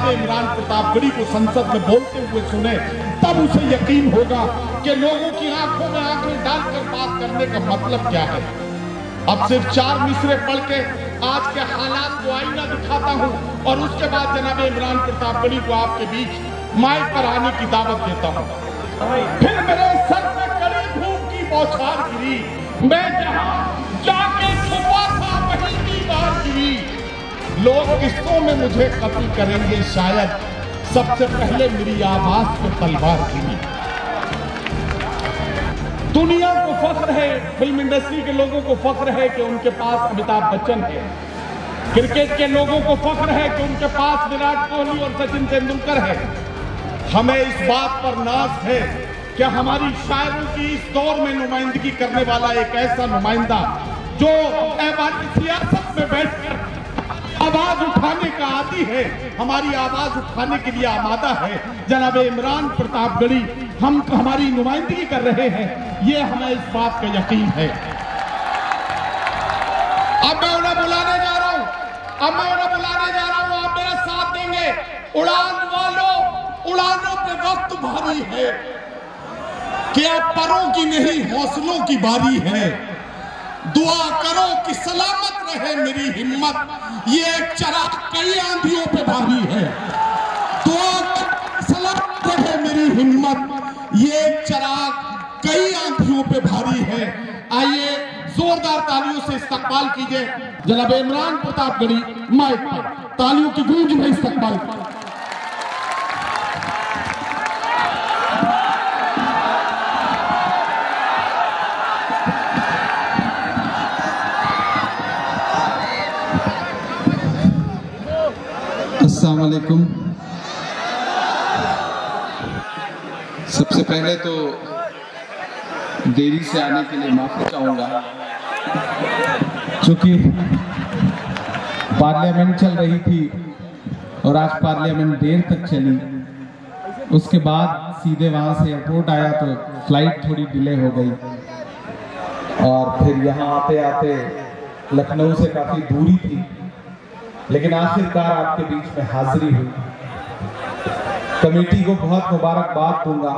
इमरान प्रतापगढ़ी को संसद में बोलते हुए सुने, तब उसे यकीन होगा कि लोगों की आंखों में आंखें डालकर बात करने का मतलब क्या है। अब सिर्फ 4 मिसरे पढ़ के आज के हालात को आईना दिखाता हूँ और उसके बाद जनाब इमरान प्रतापगढ़ी को आपके बीच माइक पर आने की दावत देता हूँ। फिर मेरे सर पे कड़ी धूप की बौछार गिरी, मैं जहाँ जाके छुपा था वहीं दीवार गिरी। लोग किस्तों में मुझे कत्ल करेंगे शायद, सबसे पहले मेरी आवाज पे तलवार गिरी। दुनिया को फख्र है, फिल्म इंडस्ट्री के लोगों को फख्र है कि उनके पास अमिताभ बच्चन है। क्रिकेट के लोगों को फख्र है कि उनके पास विराट कोहली और सचिन तेंदुलकर है। हमें इस बात पर नाज है कि हमारी शायरों की इस दौर में नुमाइंदगी करने वाला एक ऐसा नुमाइंदा जो ऐवान सियासत में बैठकर आवाज उठाने का आदी है, हमारी आवाज उठाने के लिए आमादा है। जनाब इमरान प्रतापगढ़ी हम हमारी नुमाइंदगी कर रहे हैं, ये हमें इस बात का यकीन है। अब मैं उन्हें बुलाने जा रहा हूं, आप मेरा साथ देंगे। उड़ान वालों, उड़ानों पे वक्त भारी है, क्या परों की नहीं हौसलों की बारी है। दुआ करो कि सलामत रहे मेरी हिम्मत, ये चराग कई आंधियों पे भारी है। दुआ करो सलामत रहे मेरी हिम्मत, ये चराग कई आंधियों पे भारी है। आइए जोरदार तालियों से इस्तकबाल कीजिए जनाब इमरान प्रतापगढ़ी माइक पर, तालियों की गूंज में इस्तकबाल। अस्सलाम वालेकुम। सबसे पहले तो देरी से आने के लिए माफी चाहूँगा, क्योंकि पार्लियामेंट चल रही थी और आज पार्लियामेंट देर तक चली। उसके बाद सीधे वहाँ से एयरपोर्ट आया तो फ्लाइट थोड़ी डिले हो गई और फिर यहाँ आते आते लखनऊ से काफ़ी दूरी थी, लेकिन आखिरकार आपके बीच में हाजिरी हुई। कमेटी को बहुत मुबारकबाद दूंगा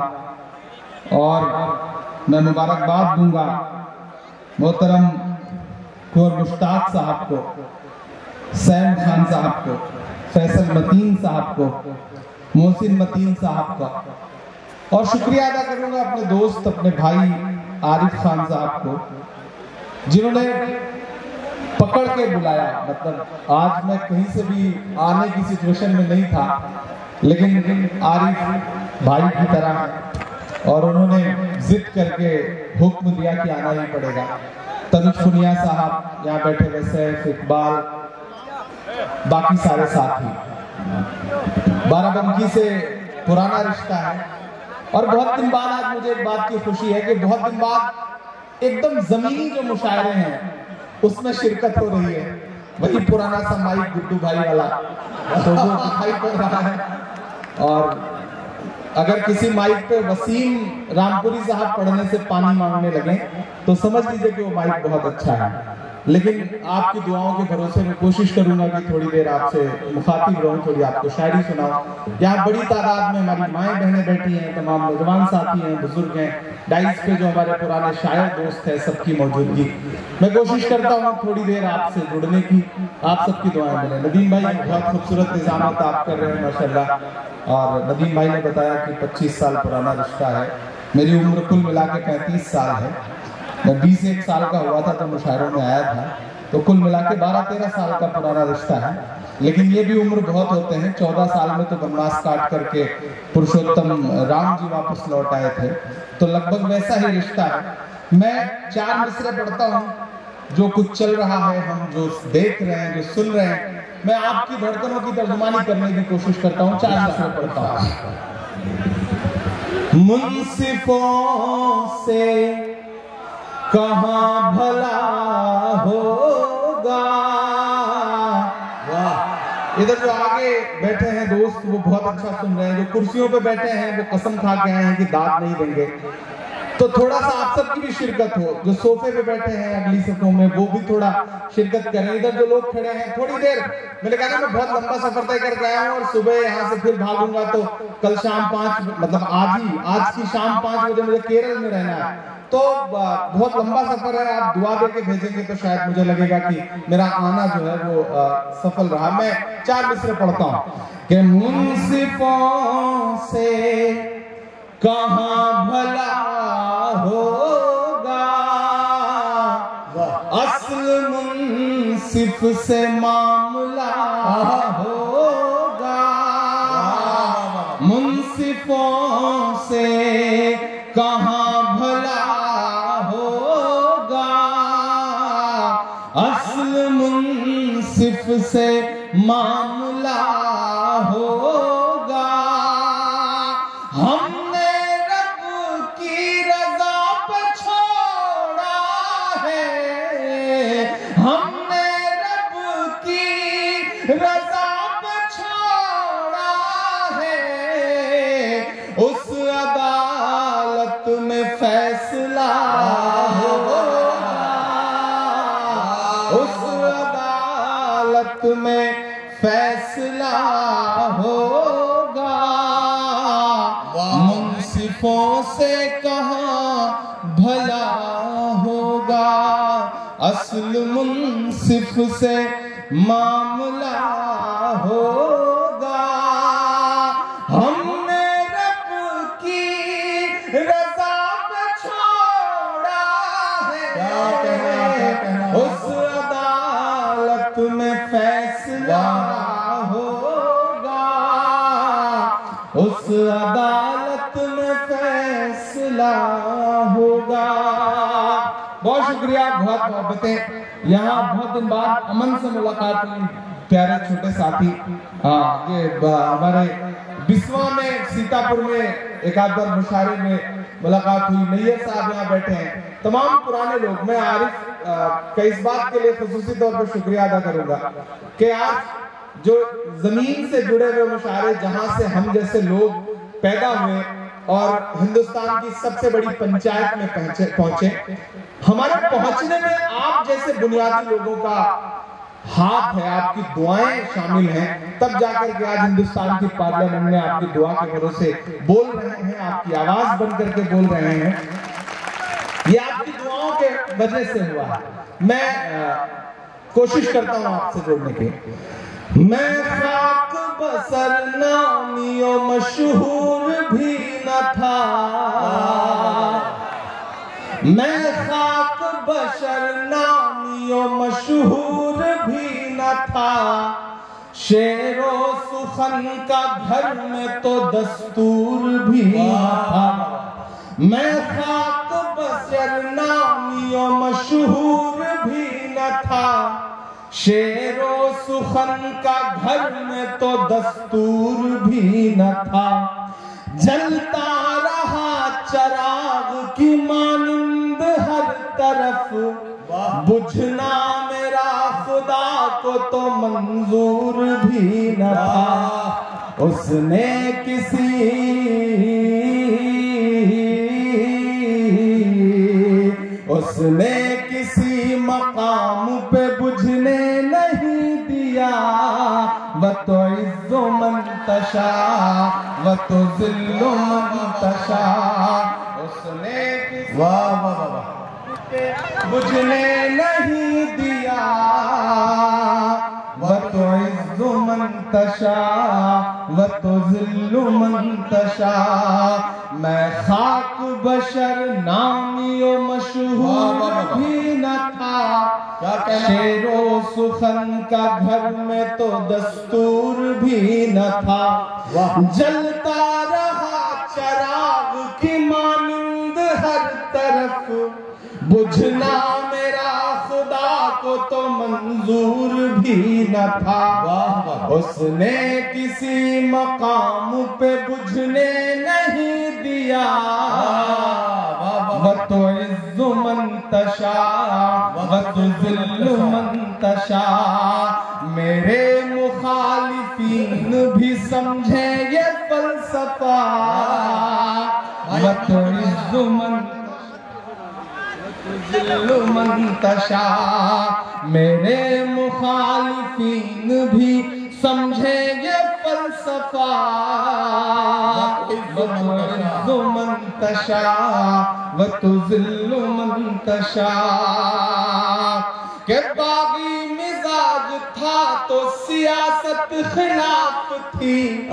और मैं मुबारकबाद दूंगा मोहतरम कुंवर मुश्ताक साहब को, सैम खान साहब को, फैसल मतीन साहब को, मोहसिन मतीन साहब का, और शुक्रिया अदा करूंगा अपने दोस्त, अपने भाई आरिफ खान साहब को, जिन्होंने पकड़ के बुलाया। मतलब आज मैं कहीं से भी आने की सिचुएशन में नहीं था, लेकिन आरिफ भाई की तरह है और उन्होंने जिद करके हुक्म दिया कि आना ही पड़ेगा। तनुज फुनिया साहब यहाँ बैठे हुए, सैफ, इकबाल, बाकी सारे साथी, बाराबंकी से पुराना रिश्ता है और बहुत दिन बाद आज मुझे एक बात की खुशी है कि बहुत दिन बाद एकदम जमीनी जो मुशायरे हैं उसमें शिरकत हो रही है। वही पुराना सा माइक गुड्डू भाई वाला तो वो दिखाई पड़ रहा है। और अगर किसी माइक पे वसीम रामपुरी साहब पढ़ने से पानी मांगने लगे तो समझ लीजिए कि वो माइक बहुत अच्छा है। लेकिन आपकी दुआओं के भरोसे में कोशिश करूंगा कि थोड़ी देर आपसे मुखातिब रहूं, थोड़ी आपको शायरी सुनाऊं। यहाँ बड़ी तादाद में हमारी माएँ बहनें बैठी हैं, तमाम नौजवान साथी हैं, बुजुर्ग हैं, डाइस पे जो हमारे पुराने शायर दोस्त हैं, सबकी मौजूदगी। मैं कोशिश करता हूँ थोड़ी देर आपसे जुड़ने की, आप सबकी दुआएं मिले। नदीम भाई बहुत खूबसूरत निजामत आप कर रहे हैं माशाल्लाह। और नदीम भाई ने बताया कि 25 साल पुराना रिश्ता है, मेरी उम्र कुल मिला के 35 साल है। मैं 21 साल का हुआ था तो मुशायरों में आया था, तो कुल मिला के 12-13 साल का पुराना रिश्ता है। लेकिन ये भी उम्र बहुत होते हैं। 14 साल में तो बनवास काट करके पुरुषोत्तम राम जी वापस लौट आए थे, तो लगभग वैसा ही रिश्ता है। मैं 4 मिसरे पढ़ता हूँ, जो कुछ चल रहा है, हम जो देख रहे हैं, जो सुन रहे हैं, मैं आपकी धड़कनों की तर्जुमानी करने की कोशिश करता हूँ। 4 मिसरे पढ़ता हूँ। मुंसिफों से कहाँ भला होगा। वाह, इधर जो आगे बैठे हैं दोस्त वो बहुत अच्छा सुन रहे हैं, जो कुर्सियों पे बैठे हैं वो कसम खा के आए हैं कि दाद नहीं देंगे। तो थोड़ा सा आप सबकी भी शिरकत हो, जो सोफे पे बैठे हैं अगली सफों में वो भी थोड़ा शिरकत करें। इधर जो लोग खड़े हैं थोड़ी देर, मैंने कहा ना मैं बहुत लंबा सफर तय करके आया हूँ और सुबह यहाँ से फिर भागूंगा तो कल शाम 5 मतलब आज की शाम 5 बजे मुझे केरल में रहना है, तो बहुत लंबा सफर है। आप दुआ देके भेजेंगे तो शायद मुझे लगेगा कि मेरा आना जो है वो सफल रहा। मैं 4 मिसरे पढ़ता हूँ कि मुंसिफों से कहाँ भला होगा, असल मुंसिफ से मामला होगा, मुंसिफों से कहाँ भला होगा, असल मुंसिफ से मामला होगा। हमने रब की रजा पे छोड़ा है, हमने रब की रजा पे छोड़ा है, उस अदालत में फैसला होगा, उस अदालत में फैसला होगा। मुंसिफों से कहाँ भला होगा, असल मुंसिफ से मामला होगा। हमने रब की रजा पे छोड़ा है, उस अदालत में फैसला होगा, उस अदालत में फैसला होगा। बहुत शुक्रिया, बहुत मोहब्बतें। यहाँ बहुत दिन बाद अमन से मुलाकात हुई, प्यारे छोटे साथी। ये हमारे बिस्वा में सीतापुर में एक आध बार मुशायरे में मुलाकात हुई। नैयर साहब यहाँ बैठे हैं, तमाम पुराने लोग। मैं आरिफ का इस बात के लिए खुसूसी तौर पर शुक्रिया अदा करूंगा कि आज जो जमीन से जुड़े हुए मुशायरे, जहां से हम जैसे लोग पैदा हुए और हिंदुस्तान की सबसे बड़ी पंचायत में पहुंचे, हमारे पहुंचने में आप जैसे बुनियादी लोगों का हाथ है, आपकी दुआएं शामिल हैं, तब जाकर के आज हिंदुस्तान की पार्लियामेंट में आपकी दुआ के भरोसे बोल रहे हैं, आपकी आवाज बन करके बोल रहे हैं। ये आपकी दुआओं के वजह से हुआ है। मैं कोशिश करता हूं आपसे जोड़ने की। मैं खाक बसर नामियों मशहूर भी न था, मैं खाक बशर नामियों मशहूर भी न था, शेरो सुखन का घर में तो दस्तूर भी न था। मैं खाक बशर नामियों मशहूर भी न था, शेरो सुखन का घर में तो दस्तूर भी न था। जलता रहा चराग की मानंद हर तरफ, बुझना मेरा खुदा को तो मंजूर भी न था। उसने किसी मकाम पे बुझने नहीं दिया, व तो इज़्ज़ो मन तशा व तो ज़िल्लो मन तशा। उसने बुझने नहीं दिया, व तो इज़्ज़ो मन तशा व तो ज़िल्लो मन तशा। मैं खाक बशर नामियो मशहूर भी न था, शेरो सुखन का घर में तो दस्तूर भी न था। जलता रहा चराग की मानंद हर तरफ, बुझना मेरा खुदा को तो मंजूर भी न था। उसने किसी मकाम पे बुझने नहीं दिया, व तो इज़्ज़ो मन तशा व तो ज़िल्लो मन तशा। मेरे मुखालिफीन भी समझे ये फलसफा, व तो इज़्ज़ो मन ज़िल्लु मंतशा। मेरे मुखालिफीन भी समझेंगे फलसफा, वतुइज़्ज़ु मंतशा वतुज़िल्लु मंतशा। के बागी मिजाज था तो सियासत खिलाफ थी,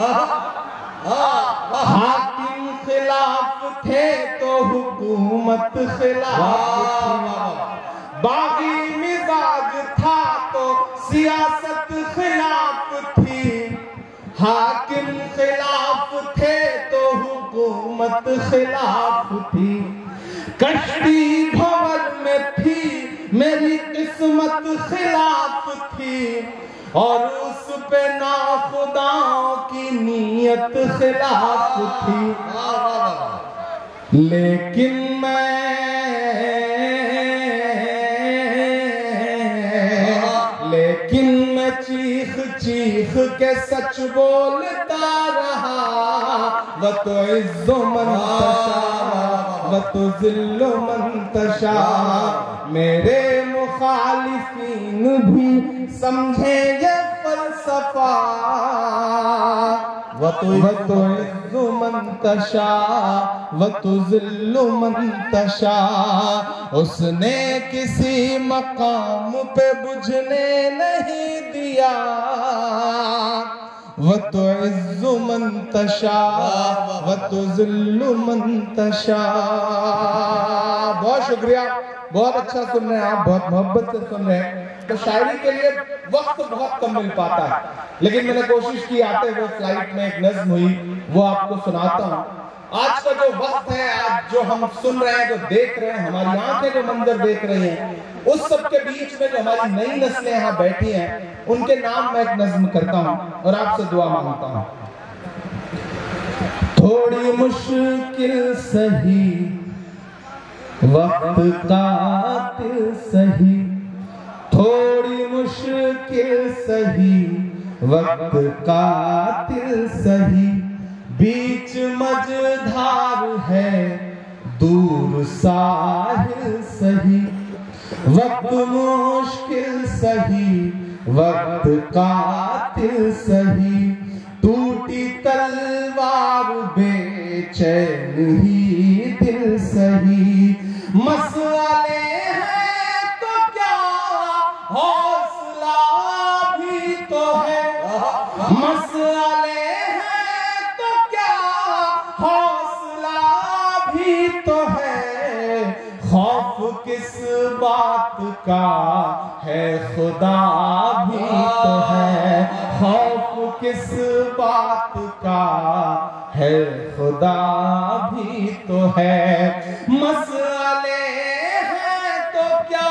हाकिम खिलाफ थे तो हुकूमत खिलाफ। बागी मिजाज था तो सियासत खिलाफ थी, हाकिम खिलाफ थे तो हुकूमत खिलाफ थी। कश्ती भंवर में थी मेरी किस्मत खिलाफ थी, और उस पे नाखुदाओं की नीयत खिलाफ थी। लेकिन मैं चीख चीख के सच बोलता रहा। वतुइज़्ज़ु मंतशा वतुज़िल्लु मंतशा। मेरे मुखालिफीन भी समझे ये फलसफा। वतुइज़्ज़ु मंतशा वतुज़िल्लु मंतशा। उसने किसी मकाम पे बुझने नहीं दिया। वतुइज़्ज़ु मंतशा वतुज़िल्लु मंतशा। बहुत शुक्रिया, बहुत अच्छा सुन रहे हैं आप, बहुत मोहब्बत से सुन रहे हैं। तो शायरी के लिए वक्त बहुत कम मिल पाता है, लेकिन मैंने कोशिश की आते हुए फ्लाइट में एक नज्म हुई, वो आपको सुनाता हूँ। आज का जो वक्त है, आज जो हम सुन रहे हैं, जो देख रहे हैं, हमारी आंखें जो मंजर देख रही हैं, उस सब के बीच में जो हमारी नई नस्लें यहाँ बैठी हैं, उनके नाम मैं एक नज्म करता हूँ और आपसे दुआ मांगता हूँ। थोड़ी मुश्किल सही वक्त कातिल सही, थोड़ी मुश्किल सही वक्त कातिल सही। बीच मझधार है दूर साहिल सही। वक्त मुश्किल सही वक्त कातिल सही। टूटी तलवार बेचैन ही दिल सही। मसले हैं तो क्या हौसला भी तो है। मसले हैं तो क्या हौसला भी तो है। खौफ किस बात का है खुदा भी तो है। खौफ किस बात का है खुदा भी तो है। मसले हैं तो क्या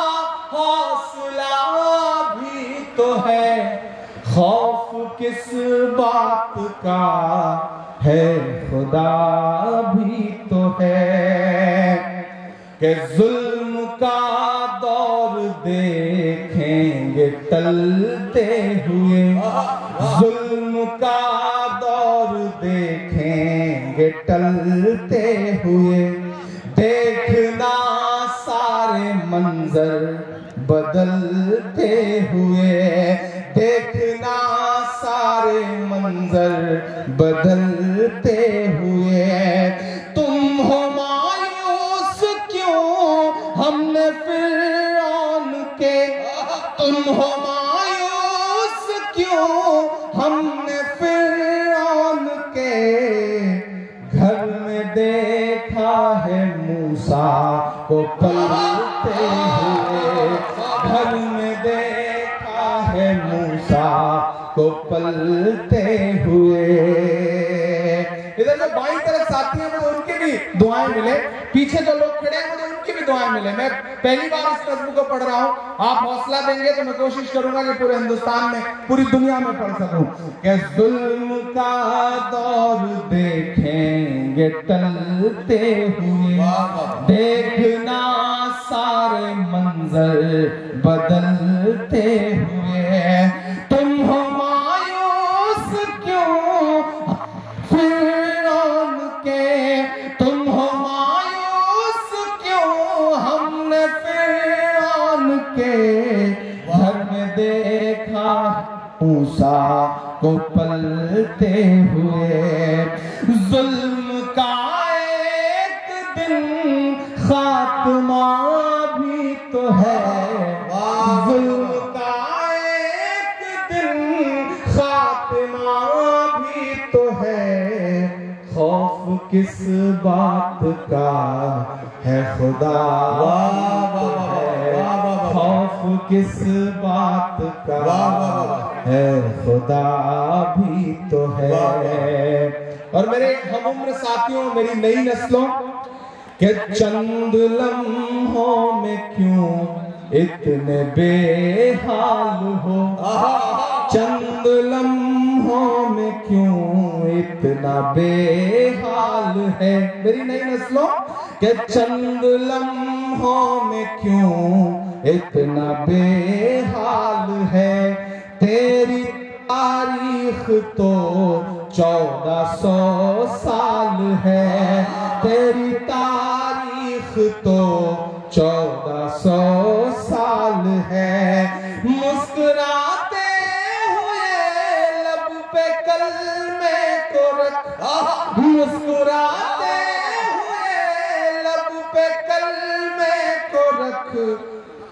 हौसला भी तो है। खौफ किस बात का है खुदा भी तो है। कि जुल्म का दौर देखेंगे टलते हुए। जुल्म का दौर देखेंगे टलते हुए। देखना सारे मंजर बदलते हुए। देखना सारे मंजर बदलते हुए। तुम हो मायूस क्यों हमने फिरौन के। तुम हो मायूस क्यों हमने फिरौन के। घर में देखा है मूसा को पलते हुए। घर में देखा है मूसा को पलते हुए। इधर जो बाईं तरफ साथी हैं मुझे उनकी भी दुआएं मिले, पीछे जो लोग खड़े हैं मुझे उनकी भी दुआएं मिले। मैं पहली बार इस नज़्म को पढ़ रहा हूँ, आप हौसला देंगे तो मैं कोशिश करूंगा कि पूरे हिंदुस्तान में, पूरी दुनिया में पढ़ सकूं। कि जुल्म का दौर देखेंगे टलते हुए। देखना सारे मंजर बदलते हुए। तुम हो मायूस क्यों फिरौन के। तुम हो मायूस क्यों हम मूसा को पलते हुए। जुल्म का एक दिन खात्मा भी तो है, जुल्म का एक दिन खात्मा भी तो है। खौफ किस बात का है खुदा, खौफ किस बात का है खुदा भी तो है। और मेरे हमउम्र साथियों, मेरी नई नस्लों के चंद लम्हों में क्यों इतने बेहाल हो, चंद लम्हों में क्यों इतना बेहाल है। मेरी नई नस्लों के चंद लम्हों में क्यों इतना बेहाल है। तेरी तारीख तो 1400 साल है, तेरी तारीख तो 1400 साल है। मुस्कुराते हुए लब पे कलमे को रख, मुस्कुराते हुए लब पे कलमे को रख।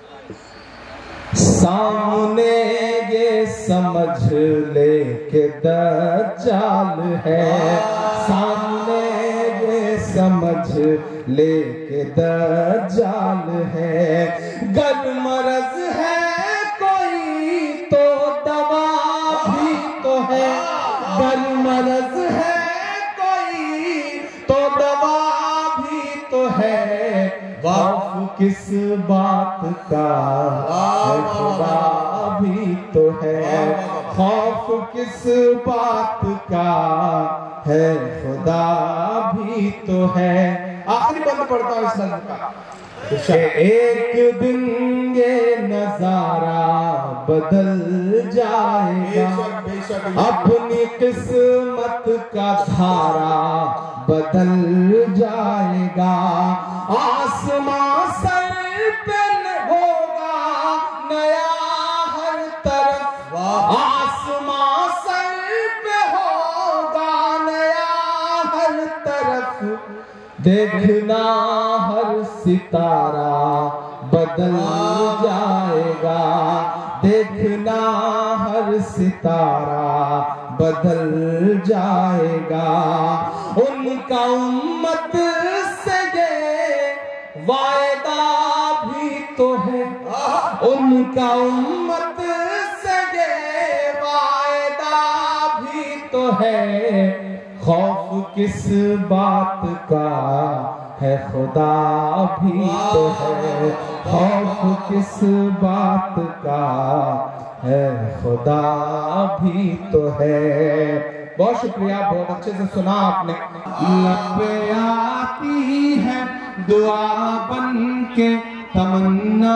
सामने ये समझ ले के दज्जाल है, सामने ये समझ ले के दज्जाल है। गर मरज है कोई तो दवा भी तो है, गर मरज है कोई तो दवा भी तो है। खौफ किस बात का है खुदा भी तो है, खौफ किस बात का है खुदा भी तो है। आखिरी बंद पढ़ता हूं इस नज़्म का। एक दिन ये नजारा बदल जाएगा, अपनी किस्मत का धारा बदल जाएगा। आसमां सर पे होगा नया हर तरफ, आसमां सर पे होगा नया हर तरफ। देखना हर सितारा बदल जाएगा, देखना हर सितारा बदल जाएगा। उनका उम्मत से ये वायदा भी तो है, उनका उम्मत से ये वायदा भी तो है। खौफ किस बात का है खुदा भी तो है, खौफ किस बात का है खुदा भी तो है। बहुत शुक्रिया, बहुत अच्छे से सुना आपने। लब आती है दुआ बन के तमन्ना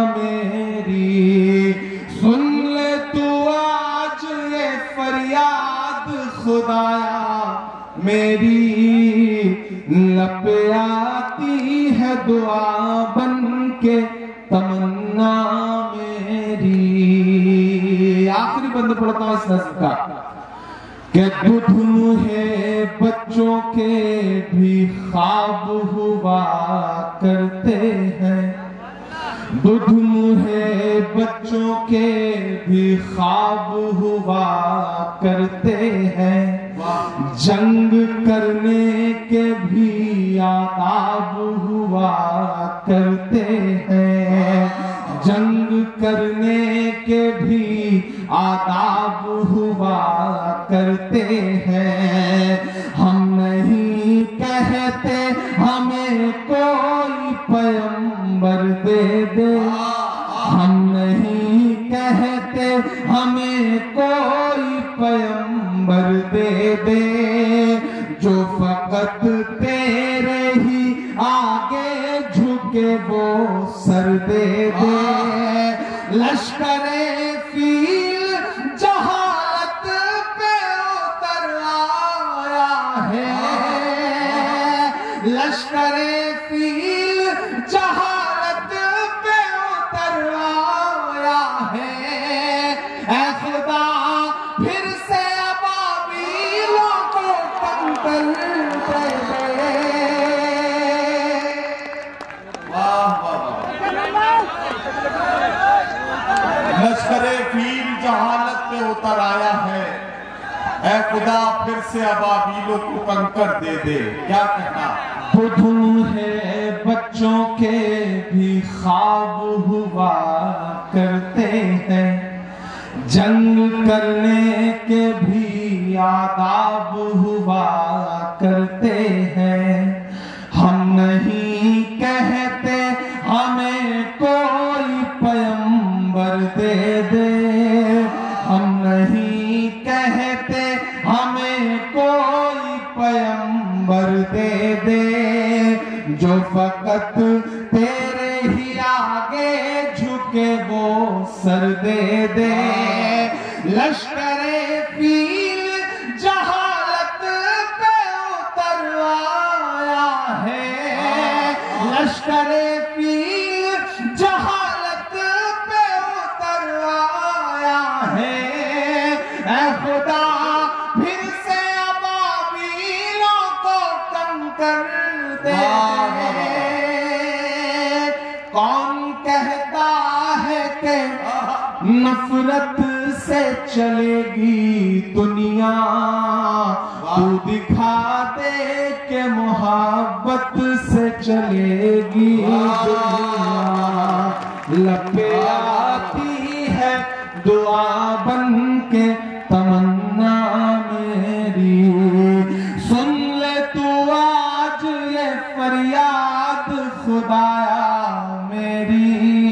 मेरी, सुन ले तू आज ये फरियाद खुदाया मेरी। लब आती है दुआ बन के तमन्ना मेरी। आखिरी बंद पढ़ता हूं इस नज़्म का कि दूध मुहे बच्चों के भी ख्वाब हुआ करते हैं, दूध मुहे बच्चों के भी ख्वाब हुआ करते हैं। जंग करने के भी आदाब हुआ करते हैं, जंग करने के भी आदाब हुआ करते हैं। हम नहीं कहते हमें कोई पैगंबर दे दे, हम नहीं कहते हमें कोई पैगंबर दे दे। जो फकत तेरे ही आगे झुके वो सर दे दे। लश्करे फील जहालत पे उतर आया है, लश्करे फील जहालत पे उतर आया है। ऐ खुदा से अबाबीलों को कंकर दे दे। क्या कहना? बुधू है बच्चों के भी ख्वाब हुआ करते हैं, जंग करने के भी आदाब हुआ करते हैं। हम नहीं कहते हमें कोई पैगंबर दे दे, हम नहीं कहते हमें कोई पैगंबर दे दे, जो फकत तेरे ही आगे झुके वो सर दे दे। लश्करे फील जहालत पे उतर आया है, लश्करे फील जहालत पे उतर आया है। ऐ खुदा फिर से अबाबीलों को कंकर दे। कौन कहता है कि नफरत से चलेगी दुनिया, तू दिखा दे के मोहब्बत से चलेगी दुनिया। लपे आती है दुआ बन के तमन्ना मेरी, सुन ले तू आज ये फरियाद खुदाया मेरी।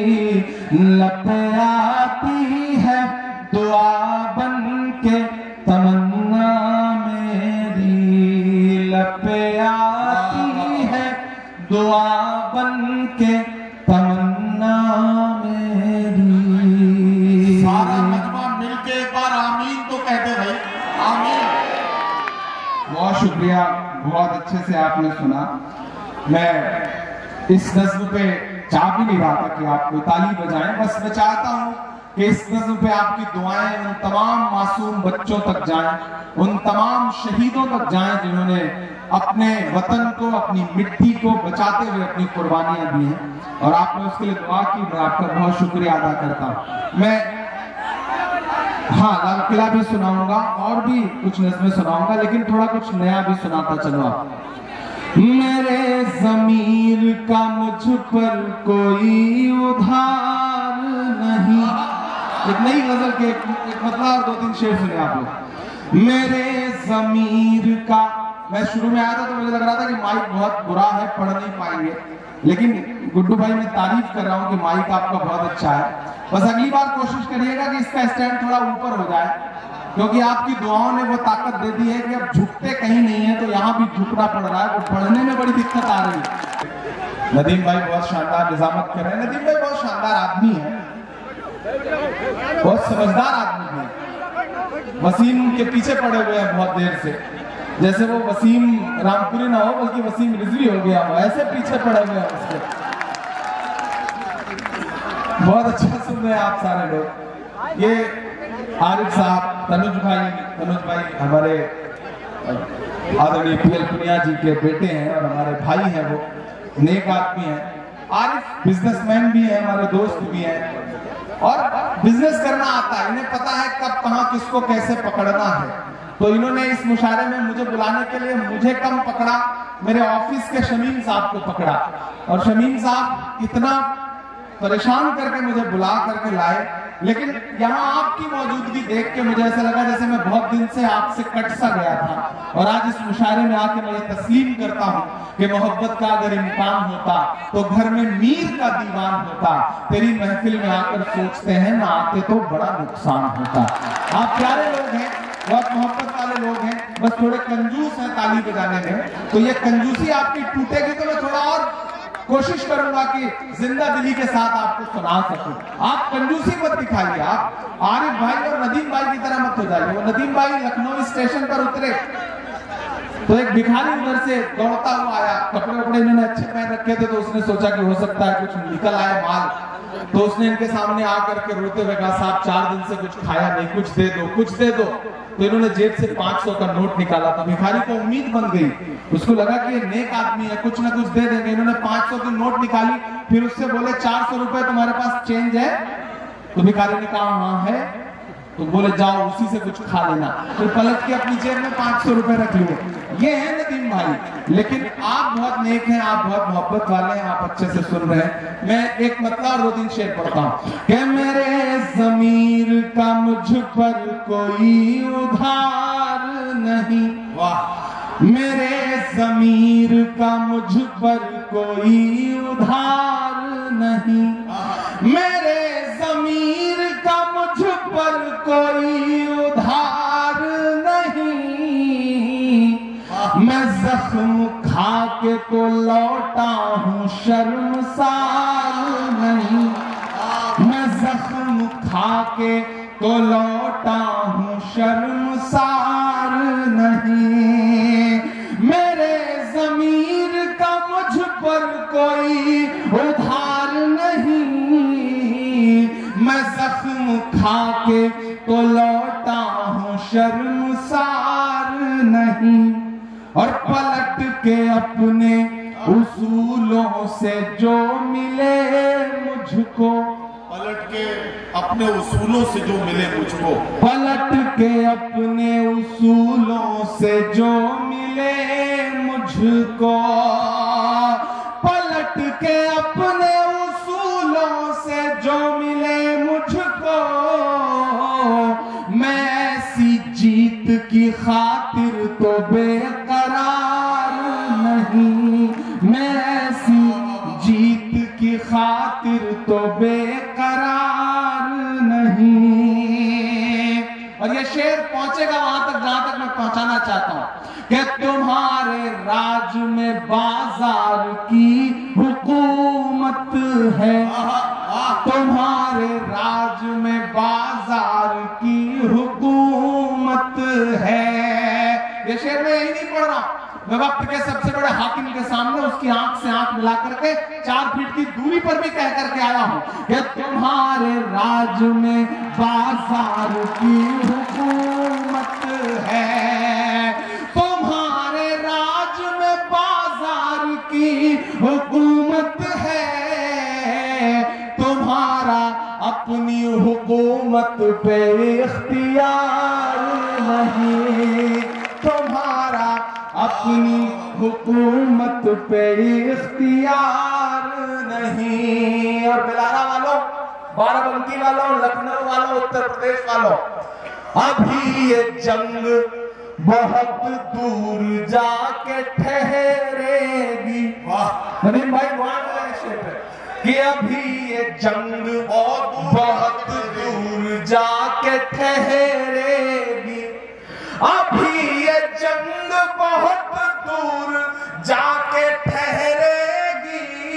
लपे आती है दुआ बन के तमन्ना मेरी, लपे आती है दुआ बन के तमन्ना मेरी। सारा मजमा मिलके एक बार आमीन तो कहते भाई, आमीन। बहुत शुक्रिया, बहुत अच्छे से आपने सुना। मैं इस नज़्म पे चाह भी नहीं रहा था कि आप कोई ताली बजाएं, बस मैं चाहता हूं कि इस नज़्म पे आपकी दुआएं उन तमाम मासूम बच्चों तक जाएं, उन तमाम शहीदों तक जाएं जिन्होंने अपने वतन को, अपनी मिट्टी को बचाते हुए अपनी कुर्बानियां दी हैं और आपने उसके लिए दुआ की। मैं आपका बहुत शुक्रिया अदा करता हूं। मैं हाँ लाल किला भी सुनाऊंगा और भी कुछ नज़्में सुनाऊंगा, लेकिन थोड़ा कुछ नया भी सुनाता चलो आप। मेरे ज़मीर का मुझ पर कोई उधार नहीं। एक नई गजल के एक मतलब और 2-3 शेर सुने आप लोग। मेरे ज़मीर का, मैं शुरू में आया था तो मुझे लग रहा था कि माइक बहुत बुरा है, पढ़ नहीं पाएंगे, लेकिन गुड्डू भाई मैं तारीफ कर रहा हूँ कि माइक आपका बहुत अच्छा है। बस अगली बार कोशिश करिएगा कि इसका स्टैंड थोड़ा ऊपर हो जाए, क्योंकि आपकी दुआओं ने वो ताकत दे दी है कि अब झुकते कहीं नहीं है तो यहाँ भी झुकना पड़ रहा है, तो पढ़ने में बड़ी दिक्कत आ रही है। नदीम भाई बहुत शानदार निजामत कर रहे हैं। नदीम भाई बहुत शानदार आदमी है, बहुत समझदार आदमी है। वसीम के पीछे पड़े हुए हैं बहुत देर से, जैसे वो वसीम रामपुरी ना हो बल्कि वसीम रिजवी हो गया हो, ऐसे पीछे पड़े हुए हैं उसके। बहुत अच्छा सुन रहे हैं आप सारे लोग। ये आरिफ साहब, तनुज भाई हमारे आदरणीय पीएल पुनिया जी के बेटे हैं और हमारे भाई हैं, वो नेक आदमी हैं। आरिफ बिजनेसमैन भी है, हमारे दोस्त भी हैं और बिजनेस करना आता है, इन्हें पता है कब कहाँ किसको कैसे पकड़ना है। तो इन्होंने इस मुशायरे में मुझे बुलाने के लिए मुझे कम पकड़ा, मेरे ऑफिस के शमीम साहब को पकड़ा और शमीम साहब इतना परेशान करके मुझे बुला करके लाए। लेकिन यहाँ आपकी मौजूदगी देख के मुझे ऐसा लगा जैसे मैं बहुत दिन से आपसे कट सा गया था और आज इस मुशायरे में आके मैं ये तस्लीम करता हूँ कि मोहब्बत का अगर इम्कान होता तो घर में मीर का दीवान होता। तेरी महफिल में आकर सोचते हैं ना आते तो बड़ा नुकसान होता। आप प्यारे लोग हैं, बहुत मोहब्बत वाले लोग हैं, बस थोड़े कंजूस हैं ताली बजाने में, तो ये कंजूसी आपकी टूटेगी तो मैं थोड़ा और कोशिश करूंगा कि जिंदा दिली के साथ आपको सुना सकूं। आप कंजूसी मत दिखाइए, आप आरिफ भाई और नदीम भाई की तरह मत हो जाइए। वो नदीम भाई लखनऊ स्टेशन पर उतरे तो एक भिखारी उधर से दौड़ता हुआ आया, कपड़े वपड़े इन्होंने अच्छे पहन रखे थे, तो उसने सोचा कि हो सकता है कुछ निकल आए माल, तो उसने इनके सामने आकर के रोते हुए कहा, साहब 4 दिन से कुछ खाया नहीं, कुछ दे दो, कुछ दे दो। तो इन्होंने जेब से 500 का नोट निकाला, तो भिखारी को उम्मीद बन गई, उसको लगा कि ये नेक आदमी है, कुछ ना कुछ दे देंगे। इन्होंने 500 की नोट निकाली, फिर उससे बोले 400 रुपए तुम्हारे पास चेंज है? तो भिखारी ने कहा हाँ है। तो बोले जाओ उसी से कुछ खा लेना। फिर पलट के अपनी जेब में 500 रुपए रख लिए। ये है नदीम भाई। लेकिन आप बहुत नेक हैं, आप बहुत मोहब्बत वाले हैं, आप अच्छे से सुन रहे हैं। मैं एक मतलब और 2-3 शेर पढ़ता हूँ कि मेरे ज़मीर का मुझ पर कोई उधार नहीं। वाह। मेरे ज़मीर का मुझ पर कोई उधार नहीं। मेरे ज़मीर का मुझ पर कोई उधार नहीं। मैं जख्म खा के तो लौटा हूँ शर्मसार नहीं। मैं जख्म खा के तो लौटा हूँ शर्मसार नहीं। मेरे ज़मीर का मुझ पर कोई उधार नहीं। मैं जख्म खा के तो लौटा हूँ शर्मसार नहीं। और पलट के अपने उसूलों से जो मिले मुझको, पलट के अपने उसूलों से जो मिले मुझको, पलट के अपने उसूलों से जो मिले मुझको, पलट के अपने उसूलों से जो मिले मुझको, मैं ऐसी जीत की खातिर तो बेकरार नहीं। मैं ऐसी जीत की खातिर तो बेकरार नहीं। और ये शेर पहुंचेगा वहां तक जहां तक मैं पहुंचाना चाहता हूं कि तुम्हारे राज में बाजार की हुकूमत है। तुम्हारे राज में बाजार की हुकूमत है। ये शेर मैं यही नहीं पढ़ रहा, मैं वक्त के सबसे बड़े हाकिम के सामने उसकी आंख से आंख मिला करके 4 फीट की दूरी पर भी कह करके आया हूं कि तुम्हारे राज में बाजार की हुकूमत है। तुम्हारे राज में बाजार की हुकूमत है। तुम्हारा अपनी हुकूमत पे इख्तियार नहीं। तुम्हारा अपनी हुकूमत पे इख्तियार नहीं। और बिलारा वालों, बाराबंकी वालों, लखनऊ वालों, उत्तर प्रदेश वालों, अभी ये जंग बहुत दूर जाके ठहरेगी। वाह नदीम भाई कि अभी ये जंग बहुत दूर जाके ठहरेगी। अभी ये जंग बहुत दूर जाके ठहरेगी।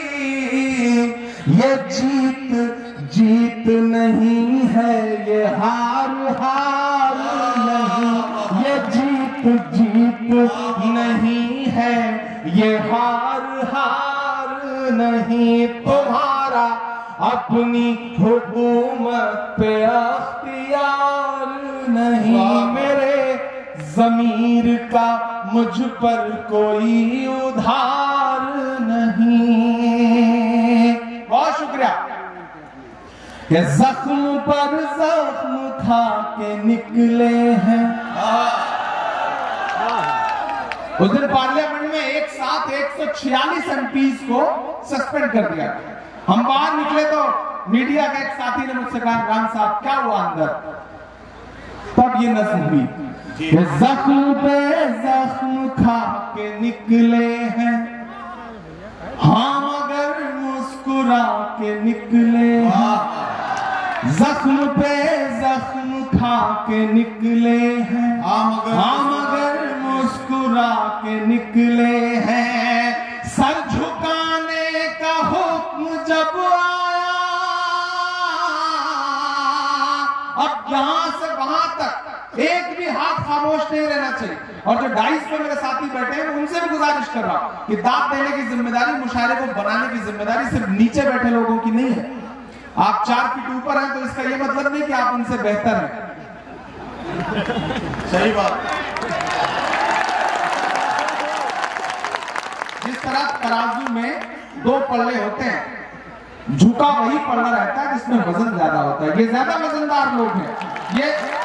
ये जीत नहीं है, ये हार नहीं। ये जीत नहीं है, ये हार नहीं। तुम्हारा अपनी हुकूमत पे अख्तियार नहीं। मेरे ज़मीर का मुझ पर कोई उधार नहीं। बहुत शुक्रिया। ये जख्म पर जख्म खा के निकले हैं। उस दिन पार्लियामेंट में एक साथ 146 एमपीज को सस्पेंड कर दिया। हम बाहर निकले तो मीडिया के एक साथी ने मुझसे कहा, राम साहब क्या हुआ अंदर? तब ये नस्ल हुई, जख्म पे जख्म खा के निकले हैं हाँ मगर मुस्कुरा के निकले हैं। जख्म पे जख्म खा के निकले हैं हाँ मगर मुस्कुरा के निकले हैं। सर झुकाने का हुक्म जब आया, अब यहां से वहां तक एक भी हाथ खामोश नहीं रहना चाहिए। और जो डाइस पे मेरे साथी बैठे हैं उनसे भी गुजारिश कर रहा हूं कि दाद देने की जिम्मेदारी, मुशायरे को बनाने की जिम्मेदारी सिर्फ नीचे बैठे लोगों की नहीं है। आप 4 फीट ऊपर हैं तो इसका यह मतलब नहीं कि आप उनसे बेहतर हैं। सही बात। जिस तरह तराजू में 2 पल्ले होते हैं, झुका वही पल्ला रहता है जिसमें वजन ज्यादा होता है। ये ज्यादा वजनदार लोग हैं। ये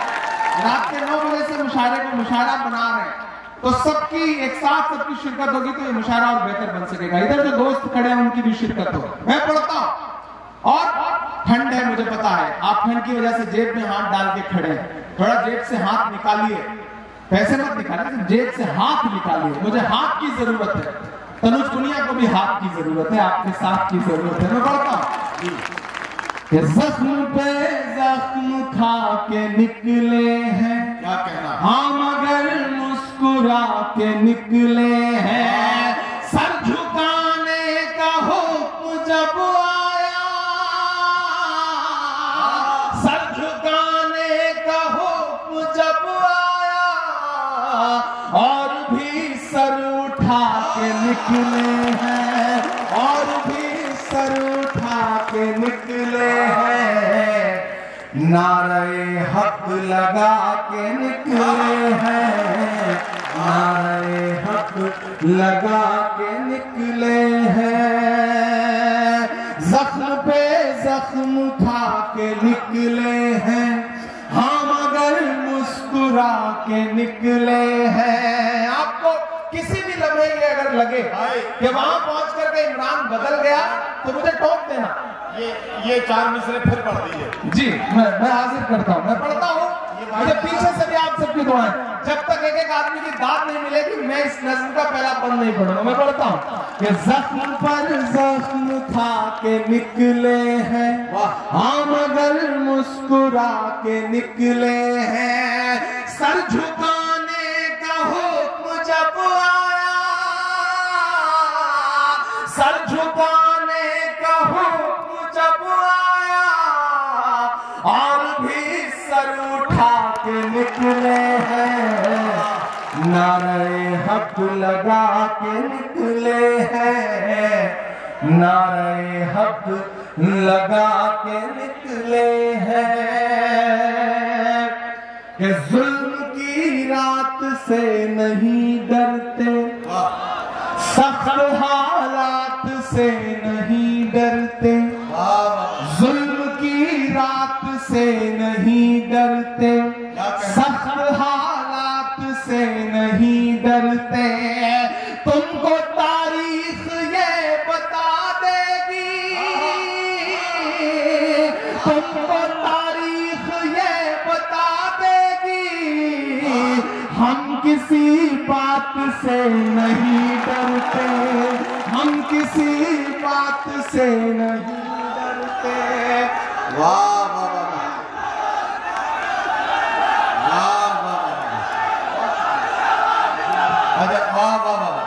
रात के 9 बजे से मुशायरे को मुशायरा बना रहे हैं, तो सबकी एक साथ सबकी शिरकत होगी तो ये मुशायरा और बेहतर बन सकेगा। इधर जो दोस्त खड़े हैं उनकी भी शिरकत हो। मैं पढ़ता हूं और ठंड है, मुझे पता है आप ठंड की वजह से जेब में हाथ डाल के खड़े हैं, थोड़ा जेब से हाथ निकालिए, पैसे मत निकालिए, जेब से हाथ निकालिए, मुझे हाथ की जरूरत है, तनुज पुनिया को भी हाथ की जरूरत है, आपके साथ की जरूरत है। मैं पढ़ता हूं, जख्म पे जख्म खा के निकले हैं, क्या कहना, हम मगर मुस्कुरा के निकले हैं, सर झुकाने का हुक्म जब आया, सर झुकाने का हुक्म जब आया, और भी सर उठा के निकले हैं, और भी सर उठा के निकले हैं, नारे हक लगा के निकले हैं, नारे हक लगा के निकले हैं, जख्म पे जख्म खा के निकले हैं, हाँ मगर मुस्कुरा के निकले हैं। आपको किसी भी लम्हे ये अगर लगे कि वहां पहुंच करके इमरान बदल गया तो मुझे टोक देना। ये 4 मिसरे फिर पढ़ दीजिए जी, मैं हाजिर करता हूँ, मैं पढ़ता हूँ, मुझे पीछे से भी आप सबकी दुआएं, जब तक एक एक आदमी की दाद नहीं मिलेगी मैं इस नज़्म का पहला बंद नहीं पढ़ूंगा। मैं पढ़ता हूँ कि जख्म पर जख्म खा के निकले हैं, हाँ मगर मुस्कुरा के निकले हैं, सर झुकाने का हुक्म जब आया, सर झुकाने का हुक्म जब आया, और भी सर उठा के निकले हैं, नारे हक लगा के निकले हैं, नारे हक लगा के निकले हैं, कि जुल्म की रात से नहीं डरते, सख्त हालात से नहीं डरते, जुल्म की रात से नहीं डरते, सख्त हालात से नहीं डरते, तुमको तारीख ये बता देगी, तुमको तारीख ये बता देगी, हम किसी बात से नहीं डरते, हम किसी बात से नहीं डरते। वाह वाह वाह वाह वाह वाह,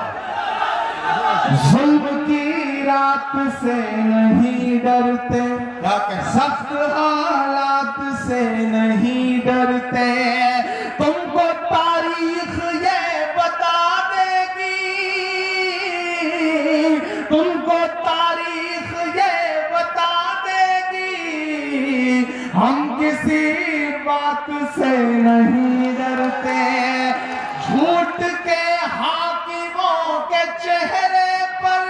जुल्म की रात से नहीं डरते, सख्त हालात से नहीं डरते, तुमको तारीख ये बता देगी, तुमको तारीख ये बता देगी, हम किसी बात से नहीं डरते, झूठ के हाकिमों के चेहरे पर,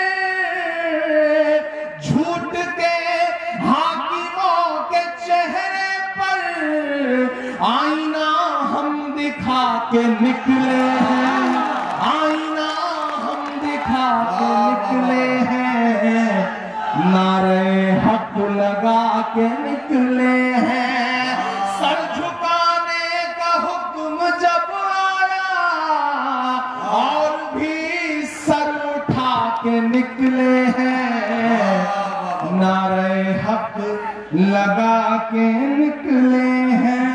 झूठ के हाकिमों के चेहरे पर, आईना हम दिखा के निकले हैं, आईना हम दिखा के निकले हैं, नारे हक लगा के निकले हैं, सर झुकाने का हुक्म जब आया, और भी सर उठा के निकले हैं, नारे हक लगा के निकले हैं,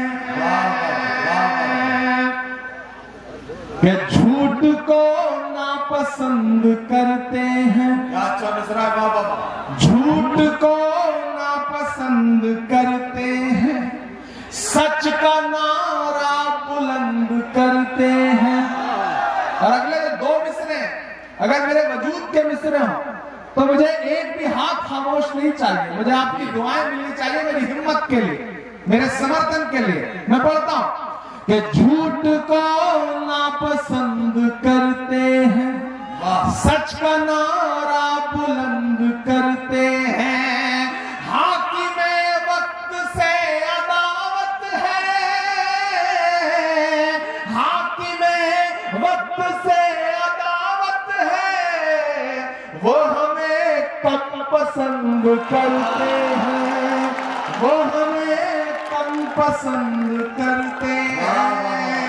कि झूठ को नापसंद करते हैं, अच्छा मिसरा, वाह वाह, झूठ को नापसंद करते हैं, सच का नारा बुलंद करते हैं। और अगले जो 2 मिसरे अगर मेरे वजूद के मिसरे हों तो मुझे एक भी हाथ खामोश नहीं चाहिए, मुझे आपकी दुआएं मिलनी चाहिए मेरी हिम्मत के लिए, मेरे समर्थन के लिए। मैं पढ़ता हूं कि झूठ को नापसंद करते हैं, सच का नारा बुलंद करते हैं, हाकिमे वक्त से अदावत है, पसंद करते हैं, वो हमें कम पसंद करते हैं।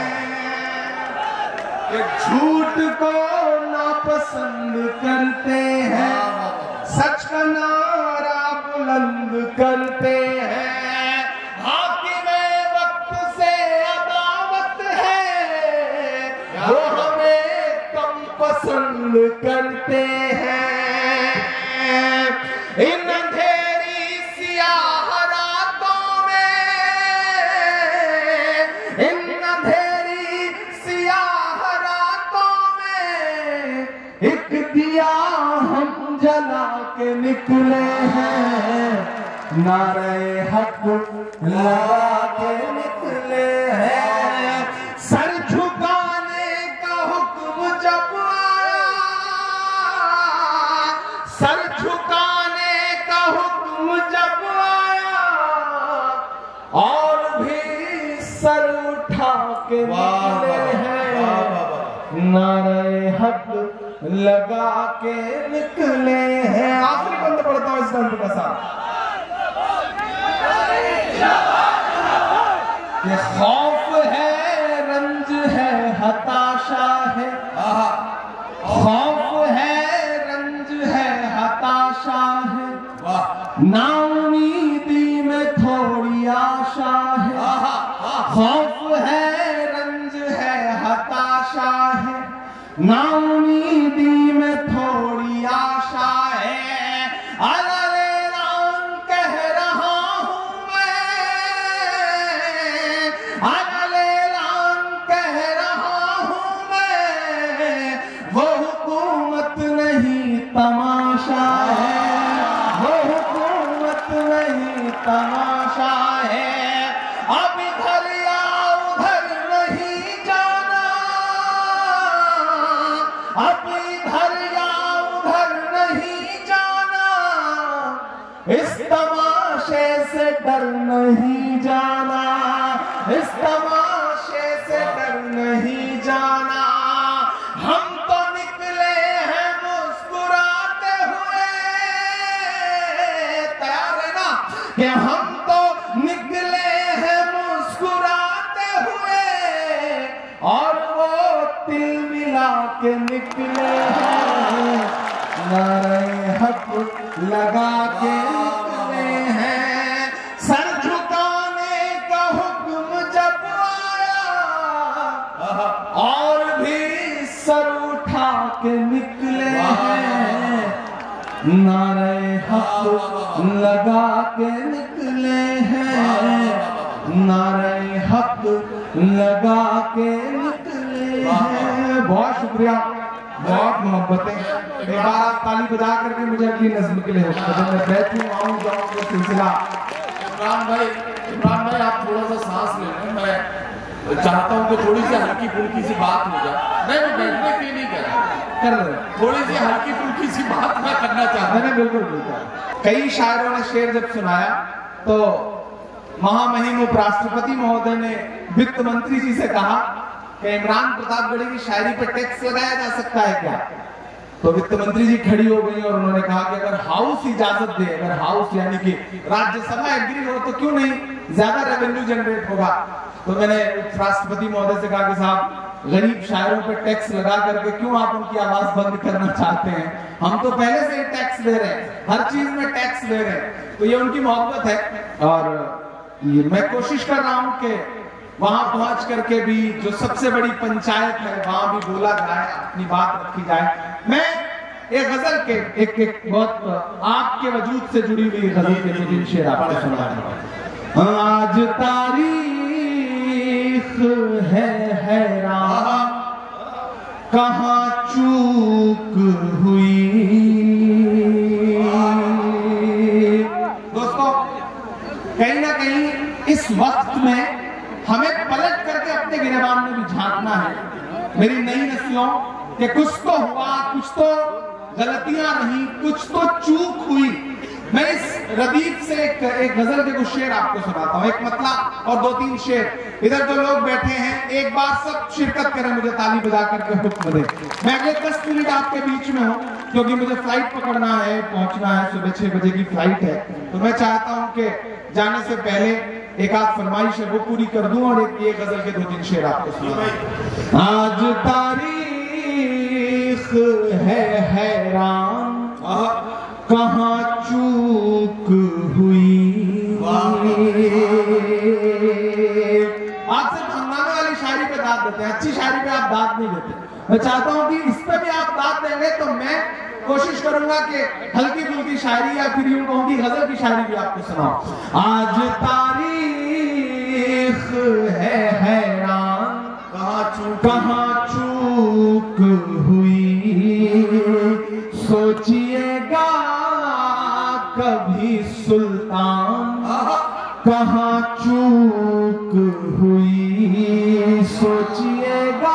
ये झूठ को नापसंद करते हैं, सच का नारा बुलंद करते हैं। हाकिमे वक्त से अदावत है, वो हमें कम पसंद करते हैं। इन अंधेरी सियाह रातों में, इन अंधेरी सियाह रातों में एक दिया हम जला के निकले हैं, नारे हक लगा के निकले हैं। सर झुकाने का हुक्म जब आया, सर झुकाने का हुक्म जब आया, और भी सर उठा के निकले हैं, नारे हक लगा के निकले हैं। आखिरी बंद पढ़ता हूं इस बंद का साथ। ये खौफ है, रंज है, हताशा है, खौफ है, रंज है, हताशा है, नाउमीदी में थोड़ी आशा है। खौफ है, रंज है, हताशा है, नाउमीदी में थोड़ी आशा है। अललेलाम कह रहा हूं मैं, अललेलाम कह रहा हूं मैं, वो हुकूमत नहीं तमाशा है, वो हुकूमत नहीं तमाशा है। अब इधर या उधर नहीं जाना, अब इधर या उधर नहीं जाना, इस तमाशे से डर नहीं जाना, इस तमाशे से डर नहीं जाना। हम तो निकले हैं मुस्कुराते हुए, तैयार है ना कि हम तो निकले हैं मुस्कुराते हुए, और वो तिल मिला के निकले हैं, नारे हक लगा के निकले हैं। सर झुकाने का हुक्म जब आया, और भी सर उठा के निकले हैं, नारे हक लगा के निकले हैं, नारे हक लगा के निकले हैं। बहुत शुक्रिया, बहुत मोहब्बतें। एक बार आप ताली बजा करके मुझे अगली नज़्म के लिए मैं बैठूं आऊं जाऊं वो सिलसिला। इमरान भाई आप थोड़ा सा सांस ले लें। मैं चाहता हूं कि थोड़ी सी हल्की फुल्की सी बात हो जाए। नहीं, मैं बैठने के लिए नहीं कह रहा, कर रहे थोड़ी सी हल्की फुल्की सी बात मैं करना चाहता हूं। बिल्कुल बिल्कुल। कई शायरों ने शेर जब सुनाया तो महामहिम उपराष्ट्रपति महोदय ने वित्त मंत्री जी से कहा कि इमरान प्रतापगढ़ी की शायरी पर टैक्स लगाया जा सकता है क्या? तो वित्त मंत्री जी खड़ी हो गई और उन्होंने कहा कि अगर हाउस इजाजत दे, अगर हाउस यानी कि राज्यसभा एग्री हो तो क्यों नहीं, ज्यादा रेवेन्यू जनरेट होगा। तो मैंने राष्ट्रपति महोदय से कहा कि साहब गरीब शायरों पर टैक्स लगा करके क्यों आप उनकी आवाज बंद करना चाहते हैं? हम तो पहले से ही टैक्स दे रहे हैं, हर चीज में टैक्स दे रहे हैं। तो ये उनकी मोहब्बत है और ये मैं कोशिश कर रहा हूं कि वहां पहुंच करके भी जो सबसे बड़ी पंचायत है वहां भी बोला जाए, अपनी बात रखी जाए। मैं एक गजल के एक बहुत आपके वजूद से जुड़ी हुई गजल के तीन शेर आपको सुना रहा हूं। आज तारीख है हैरान, कहां चूक हुई। दोस्तों, कहीं ना कहीं इस वक्त में हमें पलट करके अपने गिरबान में भी झांकना है। मेरी नई नस्लों के कुछ तो हुआ, कुछ तो गलतियां रही, कुछ तो चूक हुई, मैं इस रदीफ से एक गजल के कुछ शेर आपको सुनाता हूँ, एक मतला और 2-3 शेर। इधर जो लोग बैठे हैं एक बार सब शिरकत करें, मुझे ताली बजा करके हुक्म दे। मैं अगले 10 मिनट आपके बीच में हूँ क्योंकि मुझे फ्लाइट पकड़ना है, पहुंचना है, सुबह 6 बजे की फ्लाइट है। तो मैं चाहता हूँ कि जाने से पहले एक आध फरमाइश है वो पूरी कर दूं और एक ये गजल के 2-3 शेर आपको सुना। आज तारीख है हैरान, कहाँ चूक हुई। आप सिर्फ हंगामे वाली शायरी पे दाद देते हैं, अच्छी शायरी पे आप दाद नहीं देते। मैं चाहता हूं कि इस पे भी आप दाद देंगे तो मैं कोशिश करूंगा कि हल्की फुल्की शायरी या फिर यूं कहूं कि गजल की शायरी भी आपको सुनाऊं। आज तारीख है हैरान, कहाँ चूक हुई। सोचिएगा कभी सुल्तान, कहाँ चूक हुई। सोचिएगा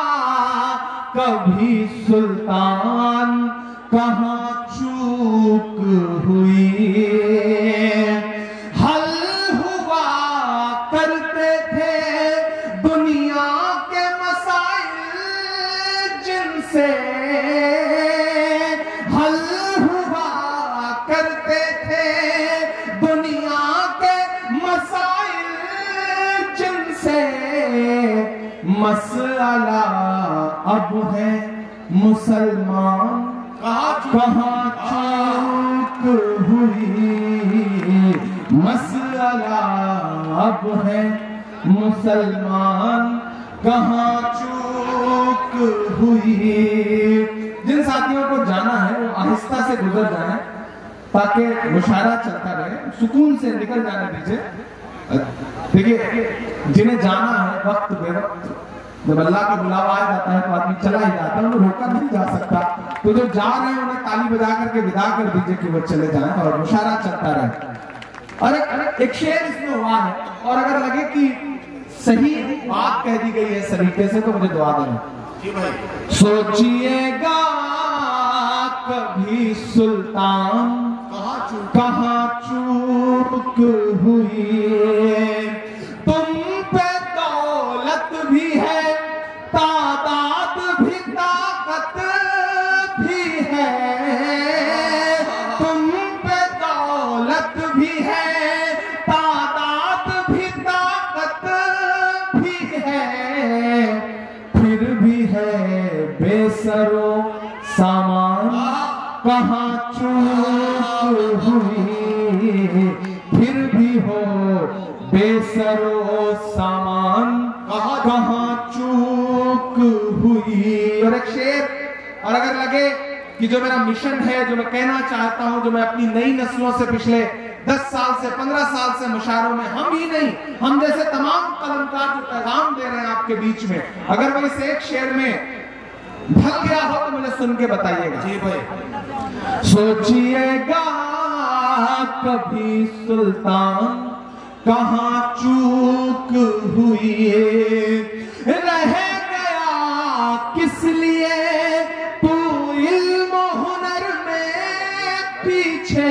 कभी सुल्तान, कहाँ चूक हुई। हल हुआ करते थे दुनिया के मसाइल जिनसे, हल हुआ करते थे दुनिया के मसाइल जिनसे। मसला अब है मुसलमान, कहाँ चूक हुई। मसला अब है मुसलमान, कहाँ चूक हुई। जिन साथियों को जाना है वो आहिस्ता से गुजर जाए ताकि मुशायरा चलता रहे, सुकून से निकल जाने दीजिए। देखिए जिन्हें जाना है वक्त बेवक्त, जब अल्लाह का बुलावा आ जाता है तो आदमी चला ही जाता है, उन्हें रोका नहीं जा सकता। तो जो जा रहे हैं उन्हें ताली बजा करके विदा कर दीजिए कि वो चले जाएं और मुशायरा चलता रहे। और एक शेर इसमें हुआ है और अगर लगे कि सही बात कह दी गई है इस तरीके से तो मुझे दुआ देना। सोचिएगा कभी सुल्तान, कहाँ चूक हुई। तुम पे दौलत भी है, तादाद भी, ताकत भी है। तुम पे दौलत भी है, तादाद भी, ताकत भी है। फिर भी है बेसरो सामान, कहाँ चूक हुई। फिर भी हो बेसरो सामान, कहाँ चूक हुई। और एक शेर, और अगर लगे कि जो मेरा मिशन है, जो मैं कहना चाहता हूं, जो मैं अपनी नई नस्लों से पिछले 10 साल से 15 साल से मुशायरों में, हम ही नहीं हम जैसे तमाम कलमकार जो पैगाम दे रहे हैं आपके बीच में, अगर वो इस एक शेर में ढल गया हो तो मुझे सुन के बताइएगा। जी भाई। सोचिएगा कभी सुल्तान, कहाँ चूक हुई। रह गया किस लिए तू इल्म हुनर में पीछे।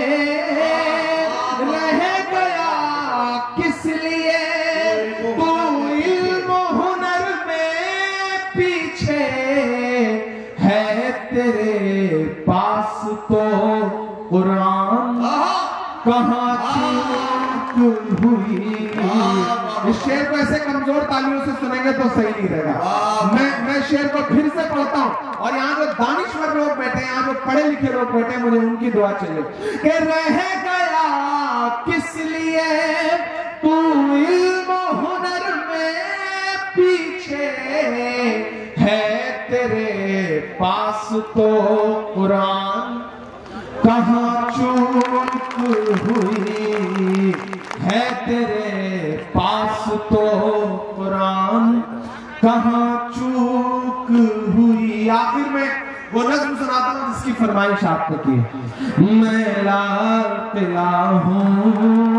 रह गया किस लिए तू इल्म हुनर में पीछे। है तेरे पास तो कुरान, कहाँ चूक हुई। इस शेर को ऐसे कमजोर तालियों से सुनेंगे तो सही नहीं रहेगा। मैं शेर को फिर से पढ़ता हूँ और यहाँ जो दानिश्वर लोग बैठे हैं, यहाँ जो पढ़े लिखे लोग बैठे हैं, मुझे उनकी दुआ चाहिए कि रह गया किस लिए तू इल्म हुनर में पीछे। है तेरे पास तो कुरान, कहाँ चूक हुई। है तेरे पास तो कुरान, कहाँ चूक हुई। आखिर में वो नज़्म सुनाता हूँ जिसकी फरमाइश आपने की। मैं लाल किला हूँ।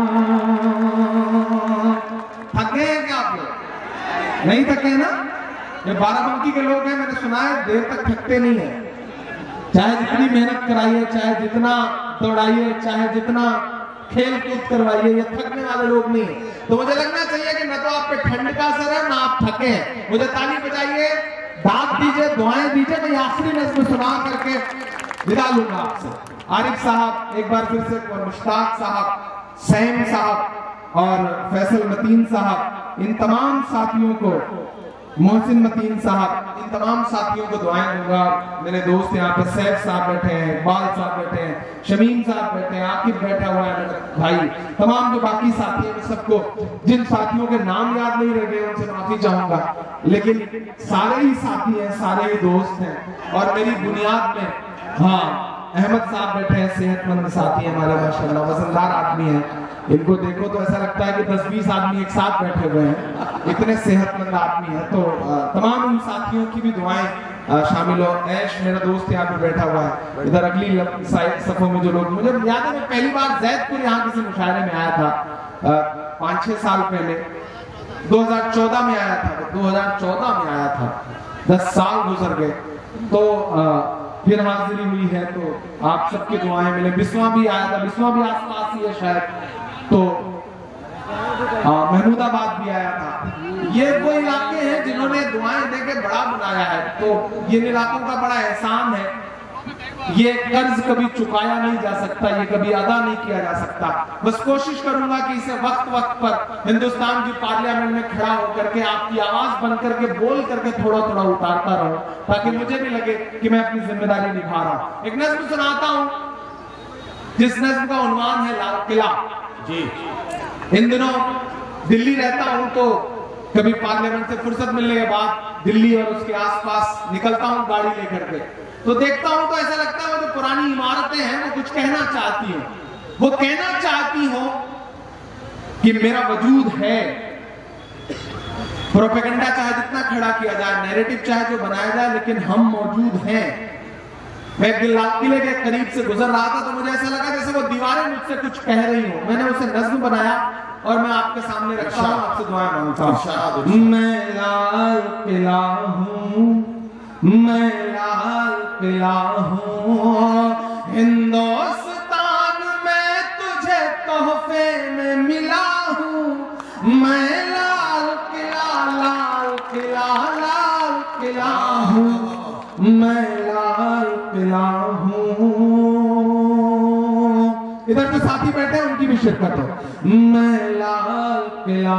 थक गए हैं क्या आप लोग? नहीं थके ना? ये बाराबंकी के लोग हैं, मैंने सुना है देर तक थकते नहीं है। चाहे जितनी मेहनत कराई है, चाहे जितना दौड़ाइए, चाहे जितना खेल कूद करवाइए, ये थकने वाले लोग नहीं। तो मुझे लगना चाहिए कि न तो आप पे ठंड का असर है, ना आप थके हैं। मुझे ताली बजाइए, दाद दीजिए, दुआएं दीजिए। मैं आखिरी नज़्म सुना करके विदा लूंगा आपसे। आरिफ साहब एक बार फिर से, और मुश्ताक साहब, सैम साहब और फैसल मतीन साहब, इन तमाम साथियों को, मोहसिन मतीन साहब, इन तमाम साथियों को दुआएं दूंगा। मेरे दोस्त यहाँ पे सैफ साहब बैठे हैं, इकबाल साहब बैठे हैं, शमीम साहब बैठे हैं, आकिब बैठा हुआ है मेरा भाई, तमाम जो बाकी साथी हैं, मैं सबको, जिन साथियों के नाम याद नहीं रह गए उनसे माफी चाहूंगा, लेकिन सारे ही साथी हैं, सारे ही दोस्त हैं। और मेरी बुनियाद में, हाँ, अहमद साहब बैठे हैं, सेहतमंद साथी हैं हमारे, माशाल्लाह वजनदार आदमी हैं। इनको देखो तो ऐसा लगता है कि 10-20 आदमी एक साथ बैठे हुए हैं, इतने सेहतमंद आदमी हैं। तो तमाम उन साथियों की भी दुआएं शामिल हो। ऐश मेरा दोस्त यहाँ पे बैठा हुआ है, इधर अगली सफों में जो लोग, मुझे याद है मैं पहली बार जैदपुर यहाँ किसी मुशायरे में आया था 5-6 साल पहले, 2014 में आया था, 2014 में आया था, 10 साल गुजर गए। तो फिर हाजिरी हुई है, तो आप सबकी दुआएं मिले। बिस्वा भी आया था, बिस्वा भी आसपास ही है शायद, तो महमूदाबाद भी आया था। ये वो इलाके हैं जिन्होंने दुआएं देके बड़ा बनाया है, तो ये इलाकों का बड़ा एहसान है। ये कर्ज कभी चुकाया नहीं जा सकता, ये कभी अदा नहीं किया जा सकता। बस कोशिश करूंगा कि इसे वक्त वक्त पर हिंदुस्तान की पार्लियामेंट में खड़ा होकर के आपकी आवाज बन करके बोल करके थोड़ा थोड़ा उतारता रहूं, ताकि मुझे भी लगे कि मैं अपनी जिम्मेदारी निभा रहा हूं। एक नज्म सुनाता हूं, जिस नज्म का उन्वान है लाल किला जी। इन दिनों दिल्ली रहता हूं, तो कभी पार्लियामेंट से फुर्सत मिलने के बाद दिल्ली और उसके आसपास निकलता हूं गाड़ी लेकर के, तो देखता हूं तो ऐसा लगता है वो जो पुरानी इमारतें हैं वो कुछ कहना चाहती हैं, वो कहना चाहती हो कि मेरा वजूद है। प्रोपेगेंडा चाहे जितना खड़ा किया जाए, नैरेटिव चाहे जो बनाया जाए, लेकिन हम मौजूद हैं। मैं लाल किले के करीब से गुजर रहा था, तो मुझे ऐसा लगा जैसे वो दीवारें मुझसे कुछ कह रही हो। मैंने उसे नज्म बनाया और मैं आपके सामने रखता हूं, आपसे दुआएं मांगता हूं। मैं लाल किला हूं, मैं लाल किला हूं, हिंदुस्तान में तुझे तोहफे में मिला हूं। मैं लाल किला, लाल किला, लाल किला हूं, मैं लाल किला हूं। इधर जो साथी बैठे हैं उनकी भी शिरकत हो। मैं लाल किला